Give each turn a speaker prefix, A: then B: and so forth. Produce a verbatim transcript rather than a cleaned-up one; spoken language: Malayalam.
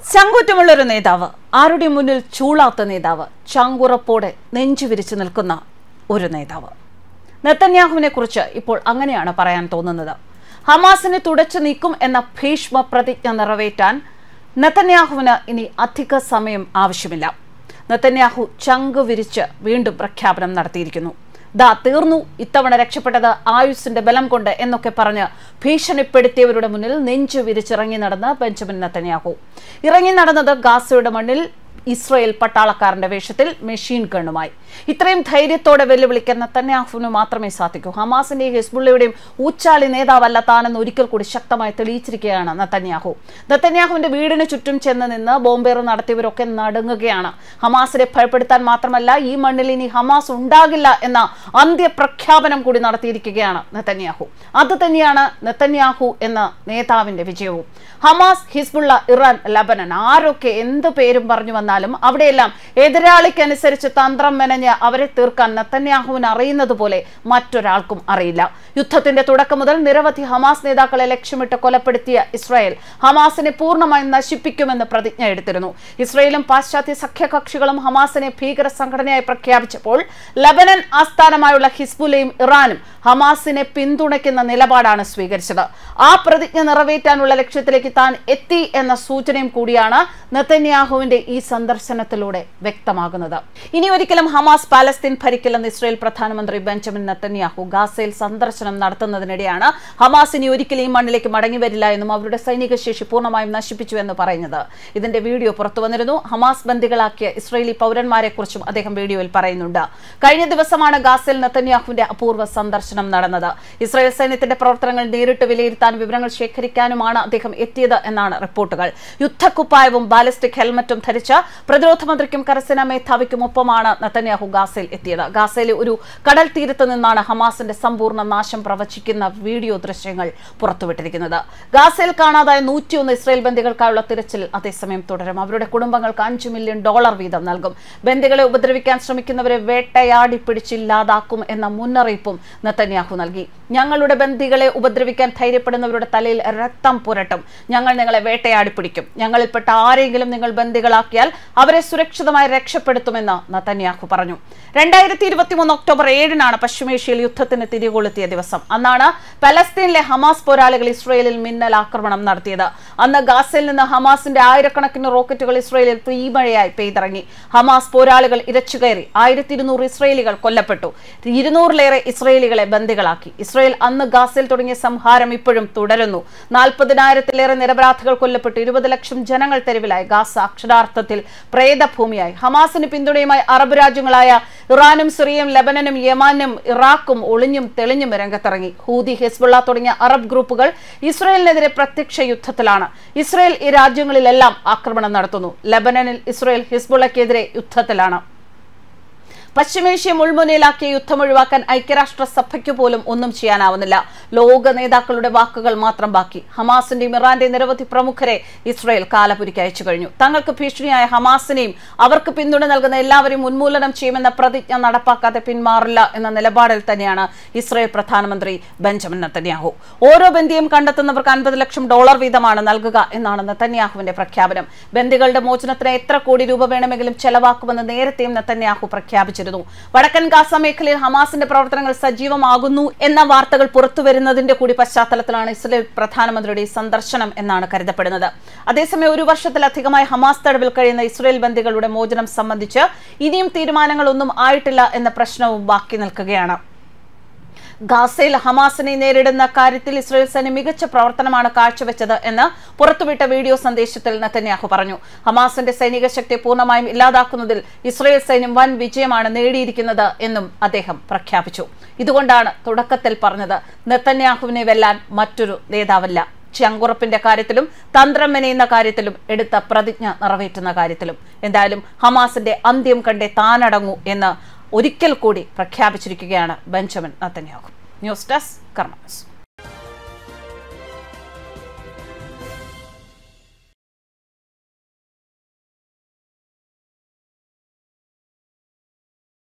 A: ചങ്കൂറ്റമുള്ളൊരു നേതാവ്, ആരുടെ മുന്നിൽ ചൂളാത്ത നേതാവ്, ചങ്കുറപ്പോടെ നെഞ്ചുവിരിച്ചു നിൽക്കുന്ന ഒരു നേതാവ്. നെതന്യാഹുവിനെ കുറിച്ച് ഇപ്പോൾ അങ്ങനെയാണ് പറയാൻ തോന്നുന്നത്. ഹമാസിനെ തുടച്ചു നീക്കും എന്ന ഭീഷ്മ പ്രതിജ്ഞ നിറവേറ്റാൻ നെതന്യാഹുവിന് ഇനി അധിക സമയം ആവശ്യമില്ല. നെതന്യാഹു ചങ്കു വിരിച്ച് വീണ്ടും പ്രഖ്യാപനം നടത്തിയിരിക്കുന്നു. ദാ തീർന്നു, ഇത്തവണ രക്ഷപ്പെട്ടത് ആയുസിന്റെ ബലം കൊണ്ട് എന്നൊക്കെ പറഞ്ഞ് ഭീഷണിപ്പെടുത്തിയവരുടെ മുന്നിൽ നെഞ്ചു വിരിച്ചിറങ്ങി നടന്ന ബെഞ്ചമിൻ നെതന്യാഹു ഇറങ്ങി നടന്നത് ഗാസയുടെ മണ്ണിൽ ഇസ്രായേൽ പട്ടാളക്കാരന്റെ വേഷത്തിൽ മെഷീൻ ഗണ്ണുമായി. ഇത്രയും ധൈര്യത്തോടെ വെല്ലുവിളിക്കാൻ നെതന്യാഹുവിന് മാത്രമേ സാധിക്കൂ. ഹമാസിന്റെയും ഹിസ്ബുള്ളയുടെയും ഊച്ചാളി നേതാവല്ല താനെന്ന് ഒരിക്കൽ കൂടി ശക്തമായി തെളിയിച്ചിരിക്കുകയാണ് നെതന്യാഹു. നെതന്യാഹുവിന്റെ വീടിന് ചുറ്റും ചെന്ന് നിന്ന് ബോംബേറ് നടത്തിയവരൊക്കെ നടുങ്ങുകയാണ്. ഹമാസിനെ ഭയപ്പെടുത്താൻ മാത്രമല്ല, ഈ മണ്ണിൽ ഇനി ഹമാസ് ഉണ്ടാകില്ല എന്ന അന്ത്യപ്രഖ്യാപനം കൂടി നടത്തിയിരിക്കുകയാണ് നെതന്യാഹു. അത് തന്നെയാണ് നെതന്യാഹു എന്ന നേതാവിന്റെ വിജയവും. ഹമാസ്, ഹിസ്ബുള്ള, ഇറാൻ, ലബനൻ ആരൊക്കെ എന്ത് പേരും പറഞ്ഞു വന്നാലും അവിടെയെല്ലാം എതിരാളിക്കനുസരിച്ച് തന്ത്രം മെനഞ്ഞ് അവരെ തീർക്കാൻ നെതന്യാഹുവിന് അറിയുന്നത് പോലെ മറ്റൊരാൾക്കും അറിയില്ല. യുദ്ധത്തിന്റെ തുടക്കം മുതൽ നിരവധി ഹമാസ് നേതാക്കളെ ലക്ഷ്യമിട്ട് കൊലപ്പെടുത്തിയ ഇസ്രായേൽ ഹമാസിനെ പൂർണ്ണമായും നശിപ്പിക്കുമെന്ന് പ്രതിജ്ഞ എടുത്തിരുന്നു. ഇസ്രായേലും പാശ്ചാത്യ സഖ്യകക്ഷികളും ഹമാസിനെ ഭീകര സംഘടനയായി പ്രഖ്യാപിച്ചപ്പോൾ ലബനൻ ആസ്ഥാനമായുള്ള ഹിസ്ബുല്ലയും ഇറാനും ഹമാസിനെ പിന്തുണയ്ക്കുന്ന നിലപാടാണ് സ്വീകരിച്ചത്. ആ പ്രതിജ്ഞ നിറവേറ്റാനുള്ള ലക്ഷ്യത്തിലേക്ക് താൻ എത്തി എന്ന സൂചനയും കൂടിയാണ് നെതന്യാഹുവിന്റെ ഈ സന്ദർശനത്തിലൂടെ വ്യക്തമാകുന്നത്. ഇനി ഒരിക്കലും ഹമാസ് പാലസ്തീൻ ഭരിക്കില്ലെന്ന് ഇസ്രായേൽ പ്രധാനമന്ത്രി ബെഞ്ചമിൻ നെതന്യാഹു ഗാസയിൽ സന്ദർശനം നടത്തുന്നതിനിടെയാണ് ഹമാസ് ഇനി ഒരിക്കലും ഈ മണ്ണിലേക്ക് മടങ്ങി വരില്ല എന്നും അവരുടെ സൈനിക ശേഷി പൂർണ്ണമായും നശിപ്പിച്ചു എന്ന് പറയുന്നത്. ഇതിന്റെ വീഡിയോ പുറത്തു വന്നിരുന്നു. ഹമാസ് ബന്ദികളാക്കിയ ഇസ്രായേലി പൗരന്മാരെ കുറിച്ചും അദ്ദേഹം വീഡിയോയിൽ പറയുന്നുണ്ട്. കഴിഞ്ഞ ദിവസമാണ് ഗാസയിൽ നെതന്യാഹുവിന്റെ അപൂർവ സന്ദർശനം നടന്നത്. ഇസ്രായേൽ സൈന്യത്തിന്റെ പ്രവർത്തനങ്ങൾ നേരിട്ട് വിലയിരുത്താനും വിവരങ്ങൾ ശേഖരിക്കാനുമാണ് അദ്ദേഹം എത്തിയത് എന്നാണ് റിപ്പോർട്ടുകൾ. യുദ്ധക്കുപ്പായവും ബാലിസ്റ്റിക് ഹെൽമറ്റും ധരിച്ച പ്രതിരോധ മന്ത്രിക്കും കരസേനാ മേധാവിക്കും ഒപ്പമാണ് നെതന്യാഹു ഗാസയിൽ എത്തിയത്. ഗാസയിലെ ഒരു കടൽ തീരത്ത് നിന്നാണ് ഹമാസിന്റെ സമ്പൂർണ്ണ നാശം പ്രവചിക്കുന്ന വീഡിയോ ദൃശ്യങ്ങൾ പുറത്തുവിട്ടിരിക്കുന്നത്. ഗാസയിൽ കാണാതായ നൂറ്റിയൊന്ന് ഇസ്രായേൽ ബന്ദികൾക്കായുള്ള തിരച്ചിൽ അതേസമയം തുടരും. അവരുടെ കുടുംബങ്ങൾക്ക് അഞ്ചു മില്യൺ ഡോളർ വീതം നൽകും. ബന്ദികളെ ഉപദ്രവിക്കാൻ ശ്രമിക്കുന്നവരെ വേട്ടയാടി പിടിച്ചില്ലാതാക്കും എന്ന മുന്നറിയിപ്പും നെതന്യാഹു നൽകി. ഞങ്ങളുടെ ബന്ദികളെ ഉപദ്രവിക്കാൻ ധൈര്യപ്പെടുന്നവരുടെ തലയിൽ രക്തം പുരട്ടും. ഞങ്ങൾ നിങ്ങളെ വേട്ടയാടി പിടിക്കും. ഞങ്ങളിൽപ്പെട്ട ആരെങ്കിലും നിങ്ങൾ ബന്ദികളാക്കിയാൽ അവരെ സുരക്ഷിതമായി രക്ഷപ്പെടുത്തുമെന്ന് നെതന്യാഹു പറഞ്ഞു. രണ്ടായിരത്തി ഇരുപത്തി മൂന്ന് ഒക്ടോബർ ഏഴിനാണ് പശ്ചിമേഷ്യയിൽ യുദ്ധത്തിന് തിരികൊളുത്തിയ ദിവസം. അന്നാണ് പലസ്തീനിലെ ഹമാസ് പോരാളികൾ ഇസ്രായേലിൽ മിന്നൽ ആക്രമണം നടത്തിയത്. അന്ന് ഗാസയിൽ നിന്ന് ഹമാസിന്റെ ആയിരക്കണക്കിന് റോക്കറ്റുകൾ ഇസ്രായേലിൽ തീമഴയായി പെയ്തിറങ്ങി. ഹമാസ് പോരാളികൾ ഇരച്ചുകയറി. ആയിരത്തി ഇരുന്നൂറ് ഇസ്രായേലികൾ കൊല്ലപ്പെട്ടു. ഇരുന്നൂറിലേറെ ഇസ്രായേലികളെ ബന്ദികളാക്കി. ഇസ്രായേൽ അന്ന് ഗാസയിൽ തുടങ്ങിയ സംഹാരം ഇപ്പോഴും തുടരുന്നു. നാൽപ്പതിനായിരത്തിലേറെ നിരപരാധികൾ കൊല്ലപ്പെട്ടു. ഇരുപത് ലക്ഷം ജനങ്ങൾ തെരുവിലായി. ഗാസ അക്ഷരാർത്ഥത്തിൽ പ്രേതഭൂമിയായി. ഹമാസിന് പിന്തുണയുമായി അറബ് രാജ്യങ്ങളായ ഇറാനും സിറിയയും ലബനനും യമനും ഇറാഖും ഒളിഞ്ഞും തെളിഞ്ഞും രംഗത്തിറങ്ങി. ഹൂതി, ഹിസ്ബുള്ള തുടങ്ങിയ അറബ് ഗ്രൂപ്പുകൾ ഇസ്രായേലിനെതിരെ പ്രത്യക്ഷ യുദ്ധത്തിലാണ്. ഇസ്രായേൽ ഈ രാജ്യങ്ങളിലെല്ലാം ആക്രമണം നടത്തുന്നു. ലബനനിൽ ഇസ്രായേൽ ഹിസ്ബുള്ളക്കെതിരെ യുദ്ധത്തിലാണ്. പശ്ചിമേഷ്യ മുൾമുനയിലാക്കിയ യുദ്ധം ഒഴിവാക്കാൻ ഐക്യരാഷ്ട്ര സഭയ്ക്ക് പോലും ഒന്നും ചെയ്യാനാവുന്നില്ല. ലോക നേതാക്കളുടെ വാക്കുകൾ മാത്രം ബാക്കി. ഹമാസിന്റെയും ഇറാന്റെയും നിരവധി പ്രമുഖരെ ഇസ്രായേൽ കാലപുരിക്ക് അയച്ചു കഴിഞ്ഞു. തങ്ങൾക്ക് ഭീഷണിയായ ഹമാസിനെയും അവർക്ക് പിന്തുണ നൽകുന്ന എല്ലാവരെയും ഉന്മൂലനം ചെയ്യുമെന്ന പ്രതിജ്ഞ നടപ്പാക്കാതെ പിന്മാറില്ല എന്ന നിലപാടിൽ തന്നെയാണ് ഇസ്രായേൽ പ്രധാനമന്ത്രി ബെഞ്ചമിൻ നെതന്യാഹു. ഓരോ ബന്ദിയും കണ്ടെത്തുന്നവർക്ക് അൻപത് ലക്ഷം ഡോളർ വീതമാണ് നൽകുക എന്നാണ് നെതന്യാഹുവിന്റെ പ്രഖ്യാപനം. ബന്ദികളുടെ മോചനത്തിന് എത്ര കോടി രൂപ വേണമെങ്കിലും ചെലവാക്കുമെന്ന് നേരത്തെയും നെതന്യാഹു പ്രഖ്യാപിച്ചിരുന്നു. വടക്കൻ ഗാസ മേഖലയിൽ ഹമാസിന്റെ പ്രവർത്തനങ്ങൾ സജീവമാകുന്നു എന്ന വാർത്തകൾ പുറത്തുവരുന്നതിന്റെ കൂടി പശ്ചാത്തലത്തിലാണ് ഇസ്രായേൽ പ്രധാനമന്ത്രിയുടെ സന്ദർശനം എന്നാണ് കരുതപ്പെടുന്നത്. അതേസമയം ഒരു വർഷത്തിലധികമായി ഹമാസ് തടവിൽ കഴിയുന്ന ഇസ്രായേൽ ബന്ദികളുടെ മോചനം സംബന്ധിച്ച് ഇനിയും തീരുമാനങ്ങളൊന്നും ആയിട്ടില്ല എന്ന പ്രശ്നവും ബാക്കി നിൽക്കുകയാണ്. ഗാസയിൽ ഹമാസിനെ നേരിടുന്ന കാര്യത്തിൽ ഇസ്രായേൽ സൈന്യം മികച്ച പ്രവർത്തനമാണ് കാഴ്ചവെച്ചത് എന്ന് പുറത്തുവിട്ട വീഡിയോ സന്ദേശത്തിൽ നെതന്യാഹു പറഞ്ഞു. ഹമാസിന്റെ സൈനിക ശക്തിയെ പൂർണ്ണമായും ഇല്ലാതാക്കുന്നതിൽ ഇസ്രായേൽ സൈന്യം വൻ വിജയമാണ് നേടിയിരിക്കുന്നത് എന്നും അദ്ദേഹം പ്രഖ്യാപിച്ചു. ഇതുകൊണ്ടാണ് തുടക്കത്തിൽ പറഞ്ഞത്, നെതന്യാഹുവിനെ വെല്ലാൻ മറ്റൊരു നേതാവല്ല. ചങ്കുറപ്പിന്റെ കാര്യത്തിലും തന്ത്രം മെനയുന്ന കാര്യത്തിലും എടുത്ത പ്രതിജ്ഞ നിറവേറ്റുന്ന കാര്യത്തിലും. എന്തായാലും ഹമാസിന്റെ അന്ത്യം കണ്ടേ താനടങ്ങൂ എന്ന് ഒരിക്കൽ കൂടി പ്രഖ്യാപിച്ചിരിക്കുകയാണ് Benjamin Netanyahu. News desk Karma news.